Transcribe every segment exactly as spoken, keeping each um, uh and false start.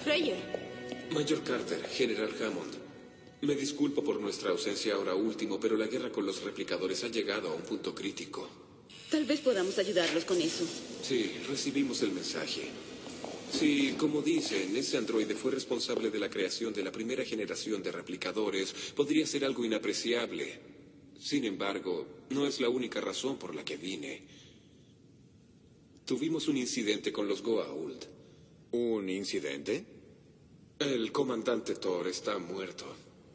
Freyer. Mayor Carter, General Hammond. Me disculpo por nuestra ausencia ahora último, pero la guerra con los replicadores ha llegado a un punto crítico. Tal vez podamos ayudarlos con eso. Sí, recibimos el mensaje. Sí, como dicen, ese androide fue responsable de la creación de la primera generación de replicadores. Podría ser algo inapreciable. Sin embargo, no es la única razón por la que vine. Tuvimos un incidente con los Goa'uld. ¿Un incidente? El comandante Thor está muerto.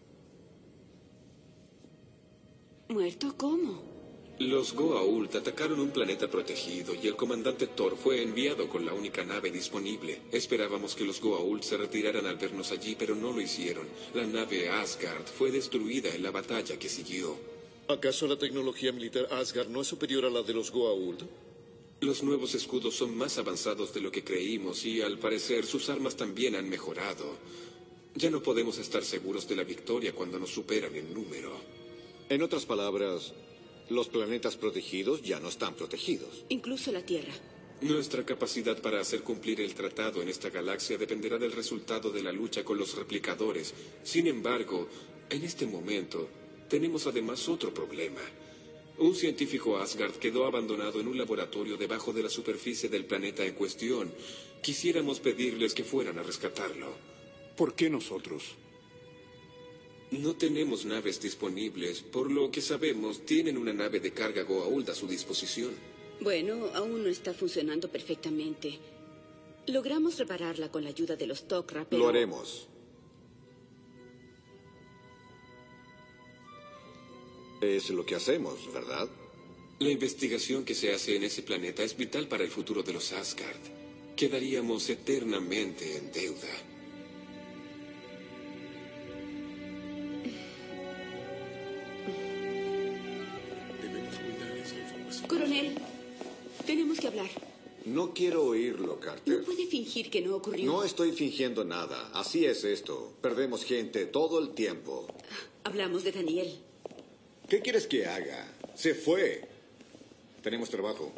¿Muerto? ¿Cómo? Los Goa'uld atacaron un planeta protegido y el comandante Thor fue enviado con la única nave disponible. Esperábamos que los Goa'uld se retiraran al vernos allí, pero no lo hicieron. La nave Asgard fue destruida en la batalla que siguió. ¿Acaso la tecnología militar Asgard no es superior a la de los Goa'uld? Los nuevos escudos son más avanzados de lo que creímos y, al parecer, sus armas también han mejorado. Ya no podemos estar seguros de la victoria cuando nos superan en número. En otras palabras, los planetas protegidos ya no están protegidos. Incluso la Tierra. Nuestra capacidad para hacer cumplir el tratado en esta galaxia dependerá del resultado de la lucha con los replicadores. Sin embargo, en este momento, tenemos además otro problema. Un científico Asgard quedó abandonado en un laboratorio debajo de la superficie del planeta en cuestión. Quisiéramos pedirles que fueran a rescatarlo. ¿Por qué nosotros? No tenemos naves disponibles. Por lo que sabemos, tienen una nave de carga Goa'uld a su disposición. Bueno, aún no está funcionando perfectamente. Logramos repararla con la ayuda de los Tok'ra, pero... Lo haremos. Es lo que hacemos, ¿verdad? La investigación que se hace en ese planeta es vital para el futuro de los Asgard. Quedaríamos eternamente en deuda. Debemos cuidar esa información. Coronel, tenemos que hablar. No quiero oírlo, Carter. No puede fingir que no ocurrió. No estoy fingiendo nada. Así es esto. Perdemos gente todo el tiempo. Hablamos de Daniel. ¿Qué quieres que haga? Se fue. Tenemos trabajo.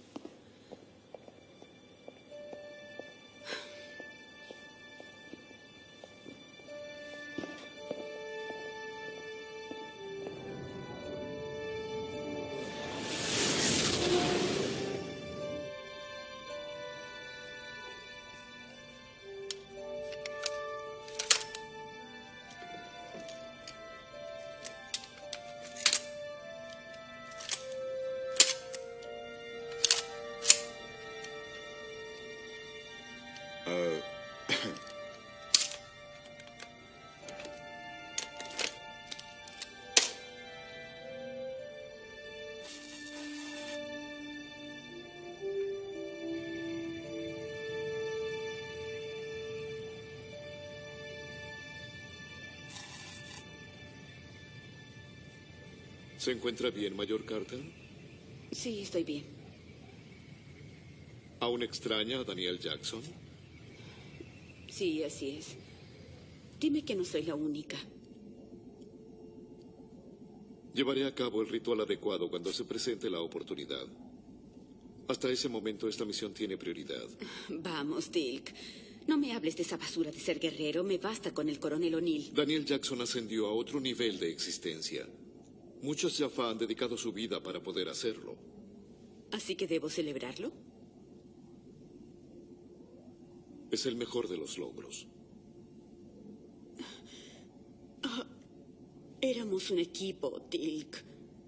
Uh, ¿Se encuentra bien, Mayor Carter? Sí, estoy bien. ¿Aún extraña a Daniel Jackson? Sí, así es. Dime que no soy la única. Llevaré a cabo el ritual adecuado cuando se presente la oportunidad. Hasta ese momento esta misión tiene prioridad. Vamos, Dilk. No me hables de esa basura de ser guerrero. Me basta con el coronel O'Neill. Daniel Jackson ascendió a otro nivel de existencia. Muchos Jaffa han dedicado su vida para poder hacerlo. ¿Así que debo celebrarlo? Es el mejor de los logros. Oh, éramos un equipo, Dilk.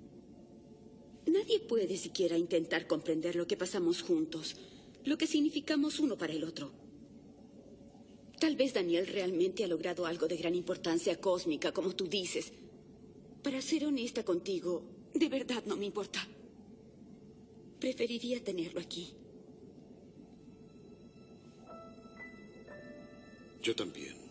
Nadie puede siquiera intentar comprender lo que pasamos juntos, lo que significamos uno para el otro. Tal vez Daniel realmente ha logrado algo de gran importancia cósmica, como tú dices. Para ser honesta contigo, de verdad no me importa. Preferiría tenerlo aquí. Yo también.